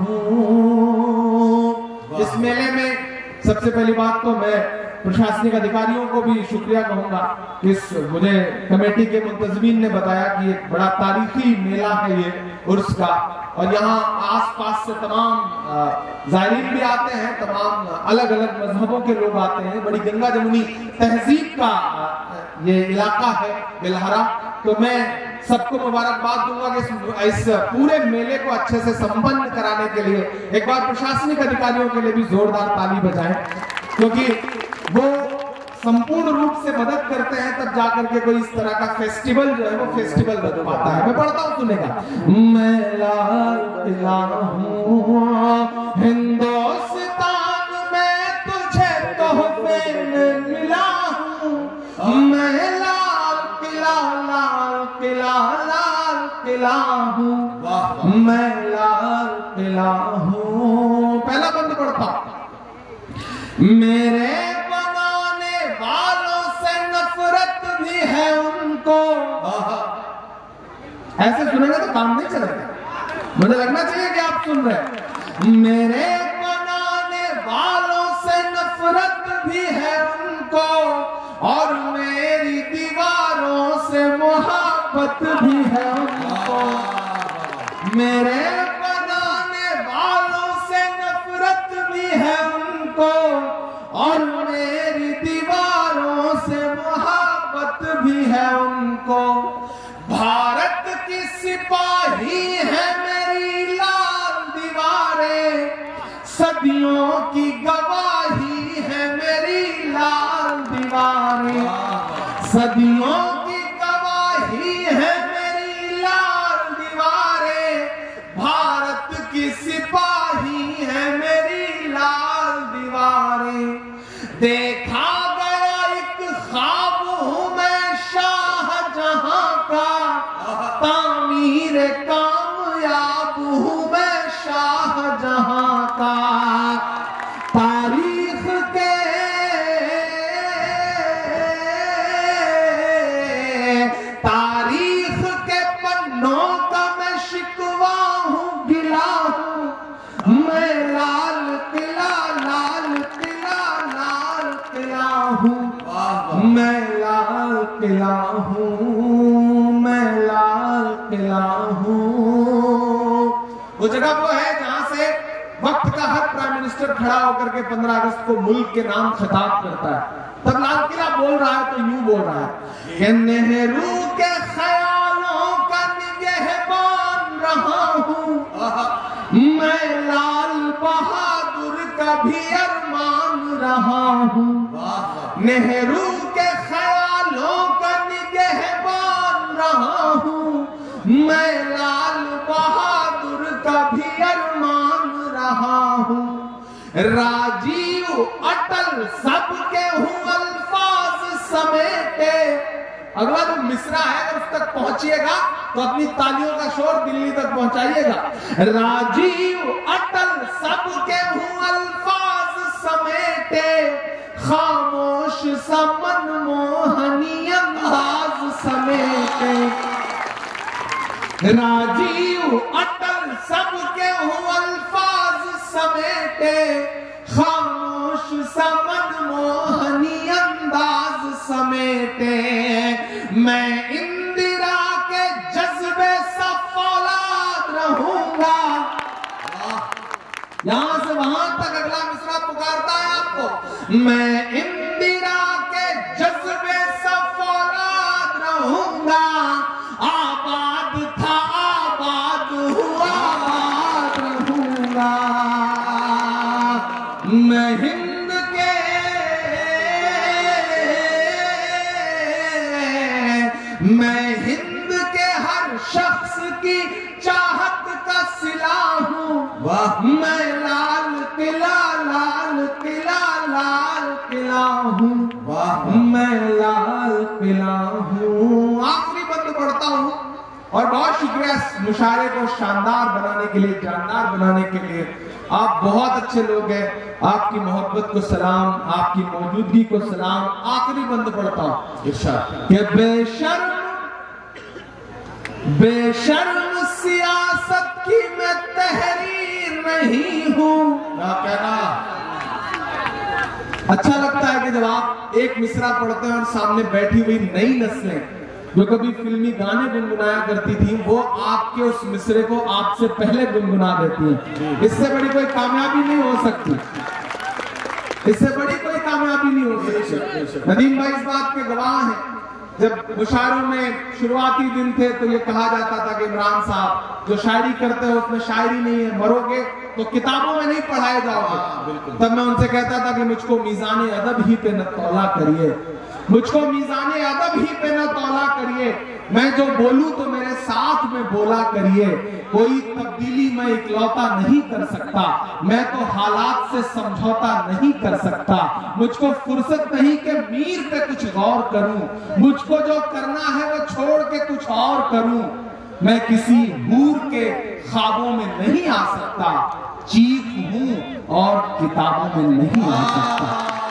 हूं। इस मेले में सबसे पहली बात तो मैं प्रशासनिक अधिकारियों को भी शुक्रिया कहूंगा। इस मुझे कमेटी के मुंतजमीन ने बताया कि एक बड़ा तारीखी मेला है ये उर्स का, और यहाँ आसपास से तमाम ज़ायरीन भी आते हैं, तमाम अलग अलग मजहबों के लोग आते हैं। बड़ी गंगा जमुनी तहजीब का ये इलाका है बिलहरा। तो मैं सबको मुबारकबाद दूंगा कि इस पूरे मेले को अच्छे से संपन्न कराने के लिए एक बार प्रशासनिक अधिकारियों के लिए भी जोरदार ताली बजाएं, क्योंकि वो संपूर्ण रूप से मदद करते हैं, तब जाकर के कोई इस तरह का फेस्टिवल जो है वो फेस्टिवल बन पाता है। मैं पढ़ता हूँ, सुनेगा। मैं लाल किला हूँ, हिंदुस्तान में तुझे तोहफे में मिला हूँ। मैं लाल किला, लाल किला, लाल किला हूँ, मैं लाल किला हूँ। पहला बंद पढ़ता हूँ। मेरे बनाने वालों से नफरत भी है उनको। ऐसे सुनेंगे तो काम नहीं चलेगा, मुझे लगना चाहिए कि आप सुन रहे हैं। मेरे बनाने वालों से नफरत भी है उनको, और मेरी दीवारों से मोहब्बत भी है उनको। मेरे बनाने वालों से नफरत भी है उनको, और मेरी दीवारों से मोहब्बत भी है उनको। भारत की सिपाही है मेरी लाल दीवारें, सदियों की गवाही है मेरी लाल दीवारें, सदियों की गवाही है मेरी लाल दीवारें। भारत की सिपाही है मेरी लाल दीवारें। देखा गया एक ख्वाब हूं मैं शाहजहां का, रे कामयाब हूँ मैं शाहजहां का। तारीख के पन्नों का मैं शिकवा हूँ, गिला हूँ मैं लाल किला, लाल किला, लाल किला हूँ मैं, लाल किला हूँ मैं, लाल किला हूँ। वो जगह वो है जहां से वक्त का हर प्राइम मिनिस्टर खड़ा होकर के 15 अगस्त को मुल्क के नाम खिताब करता है। तब लाल किला बोल रहा है तो यूं बोल रहा है कि नेहरू के ख्यालों का निगहबान रहा हूं मैं, लाल बहादुर का भी अरमान रहा हूं। नेहरू के ख्यालों का निगहबान रहा हूं मैं, लाल बहादुर का भी अरमान रहा हूं। राजीव अटल सबके हूं अल्फाज समेटे। अगला जो मिसरा है अगर उस तक पहुंचिएगा तो अपनी तालियों का शोर दिल्ली तक पहुंचाइएगा। राजीव अटल सबके हूं अल्फाज समेटे, खामोश सा मनमोहनी अंदाज समेटे। राजीव अटल सबके हूं अल्फाज समेटे, खामोश सा मनमोहनी अंदाज समेटे। मैं इंदिरा के जज्बे सा फौलाद रहूंगा। यहां से वहां तक अगला मिसरा पुकारता है आपको। मैं इंदिरा के जज्बे सा फौलाद रहूंगा, आबाद था आबाद हुआ, आबाद रहूंगा। मैं हिंद के हर शख्स की चाहत का सिला हूँ। मैं लाल किला, लाल किला, लाल किला हूँ मैं, लाल किला हूँ। आखिरी बंद पढ़ता हूँ और बहुत शुक्रिया मुशायरे को शानदार बनाने के लिए, जानदार बनाने के लिए। आप बहुत अच्छे लोग हैं, आपकी मोहब्बत को सलाम, आपकी मौजूदगी को सलाम। आखिरी बंद पढ़ता हूँ इरशाद कि बेशर्म सियासत की मैं तहरीर नहीं हूँ। कहना अच्छा लगता है कि जब आप एक मिसरा पढ़ते हैं और सामने बैठी हुई नई नस्लें जो कभी फिल्मी गाने गुनगुनाया करती थी, वो आपके उस मिसरे को आपसे पहले गुनगुना देती हैं। इससे बड़ी कोई कामयाबी नहीं हो सकती, इससे बड़ी कोई कामयाबी नहीं हो सकती। नदीम भाई इस बात के गवाह हैं। जब मुशायरों में शुरुआती दिन थे तो ये कहा जाता था कि इमरान साहब जो शायरी करते हो उसमें शायरी नहीं है, मरोगे तो किताबों में नहीं पढ़ाए जाओगे। तब मैं उनसे कहता था कि मुझको मीज़ाने अदब ही पे न तौला करिए, मुझको मीज़ाने अदब ही पे न तौला करिए। मैं जो बोलूं तो मेरे साथ में बोला करिए। कोई तब्दीली मैं इकलौता नहीं कर सकता, मैं तो हालात से समझौता नहीं कर सकता। मुझको फुर्सत नहीं कि मीर पे कुछ गौर करूं, मुझको जो करना है वो छोड़ के कुछ और करूं। मैं किसी हूर के ख्वाबों में नहीं आ सकता, चीख हूं और किताबों में नहीं आ सकता।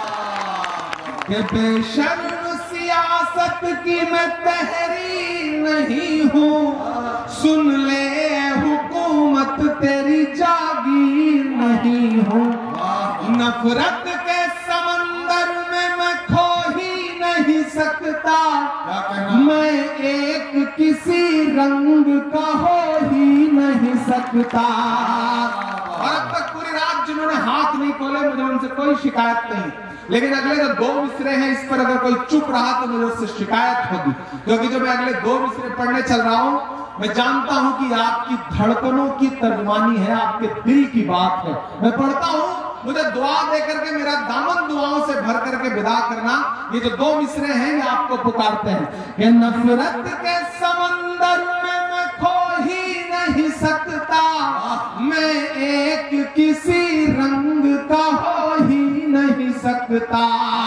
कि बेशर्म सियासत की मैं तहरीर नहीं हूँ, सुन ले हुकूमत तेरी जागीर नहीं हूँ। नफरत के समंदर में मैं खो ही नहीं सकता, मैं एक किसी रंग का हो ही नहीं सकता। और अब तक पूरी रात जिन्होंने हाथ नहीं खोले मुझे उनसे कोई शिकायत नहीं, लेकिन अगले जो 2 मिसरे हैं इस पर अगर कोई चुप रहा तो मुझे उससे शिकायत होगी। क्योंकि जो मैं अगले 2 मिसरे पढ़ने चल रहा हूं, मैं जानता हूं कि आपकी धड़कनों की तर्जुमानी है, आपके दिल की बात है। मैं पढ़ता हूं, मुझे दुआ दे करके मेरा दामन दुआओं से भर करके विदा करना। ये जो 2 मिसरे हैं ये आपको पुकारते हैं कि नफरत के समंदर में मैं खो ही नहीं सकता, मैं एक किसी रंग का हो ही नहीं सकता।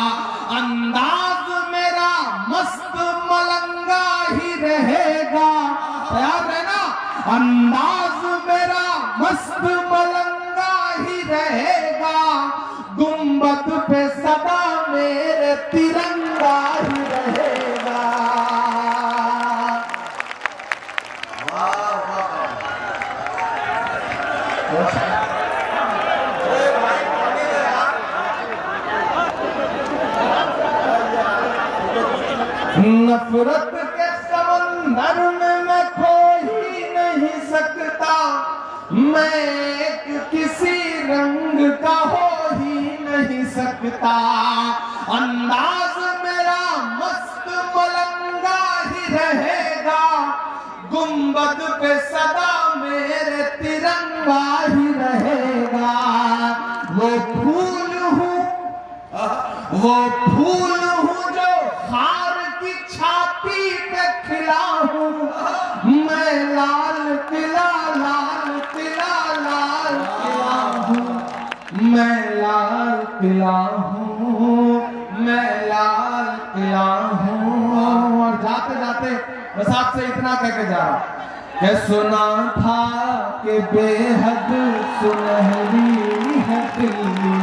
अंदाज मेरा मस्त मलंगा ही रहेगा, याद है ना, अंदाज मेरा मस्त मलंगा ही रहेगा, गुंबद पे सदा मेरे तिरंगा ही रहेगा। नफरत के समंदर में मैं खो ही नहीं सकता, मैं किसी रंग का हो ही नहीं सकता। अंदाज मेरा मस्त मलंगा ही रहेगा, गुंबद पे सदा मेरे तिरंगा ही रहेगा। वो फूल हूँ जो हार की छाती पे खिला हूँ, मैं लाल किला लाल किला लाल किला हूँ, मैं लाल किला हूँ, मैं लाल किला हूँ। और जाते जाते बस आपसे इतना कह के जा रहा कि सुना था कि बेहद सुनहरी है दिल्ली,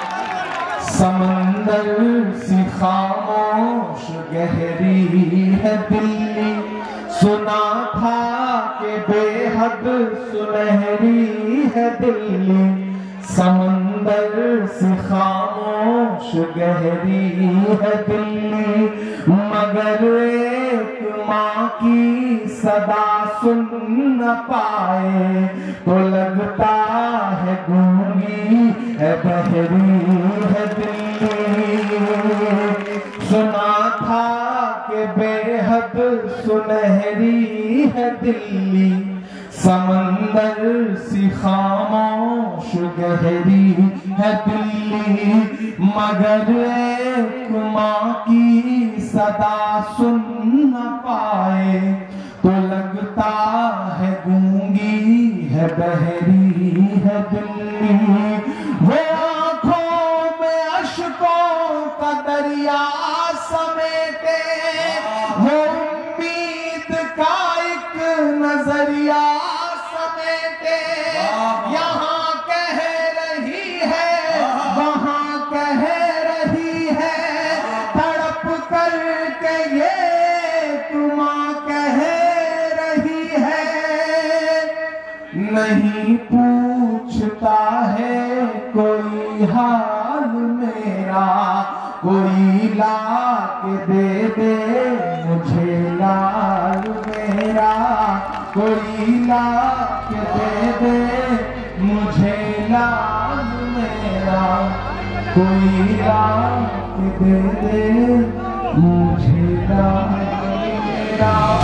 समंदर सी खामोश गहरी है दिल्ली। सुना था कि बेहद सुनहरी है दिल्ली, समंदर सी खामोश गहरी है दिल्ली। मगर एक माँ की सदा सुन न पाए तो लगता है गूंगी है बहरी है दिल्ली। सुना था कि बेहद सुनहरी है दिल्ली, समंदर सी खामोश गहरी है दिल्ली। मगर एक माँ की सदा सुन न पाए तो लगता है गूंगी है बहरी है दिल्ली। वो आंखों में अश्कों का दरिया समेटे, वो उम्मीद का एक नजरिया समेटे। यहाँ कह रही है वहाँ कह रही है, तड़प करके ये तुम कह रही है। नहीं पूछता है कोई हाल मेरा, कोई ला के दे मुझे लाल मेरा, कोई ला के दे मुझे लाल मेरा, कोई ला के दे मुझे लाल मेरा।